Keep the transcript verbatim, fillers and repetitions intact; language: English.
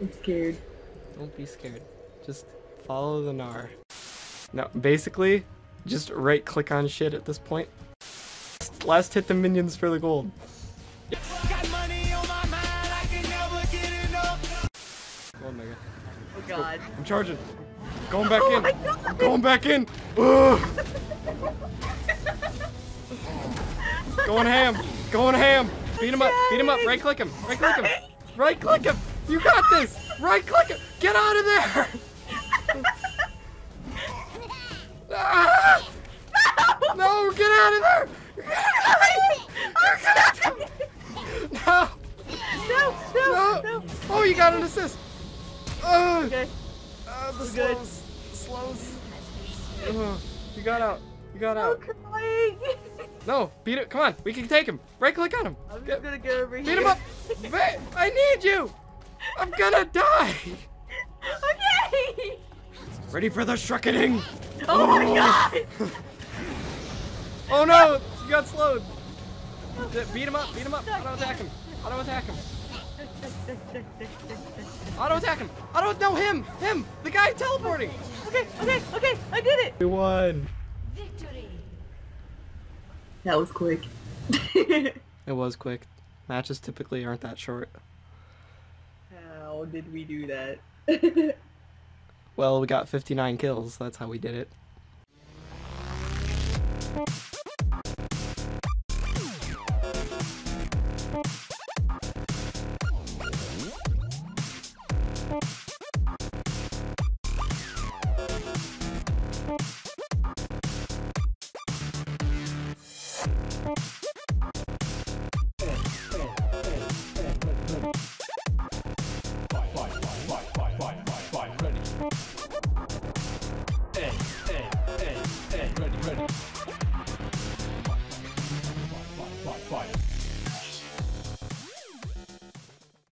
I'm scared. Don't be scared. Just follow the nar. No, basically, just right click on shit at this point. Last hit the minions for the gold. Yeah. Oh my god. Oh god. Go. I'm charging. Going back oh in. My god. I'm going back in. Ugh. Going ham. Going ham. Beat him up. Beat him up. Right click him. Right click him. Right click him. You got this. Right click him. Get out of there. Ah! No, get out of there. No. No, no, no. Oh, you got an assist. Uh, okay. Uh, the We're slows. good. The slows. Uh, you got out. You got I'm out. crying. No, beat it. Come on. We can take him. Right click on him. I'm just Get, gonna go over beat here. him up. I need you. I'm gonna die. Okay. Ready for the shrieking. Oh my god. Oh no, you got slowed. Beat him up. Beat him up. Auto attack him. Auto attack him. Auto attack him! Auto no him! Him! The guy teleporting! Okay, okay, okay, I did it! We won! Victory! That was quick. It was quick. Matches typically aren't that short. How did we do that? Well, we got fifty-nine kills, that's how we did it. Ready.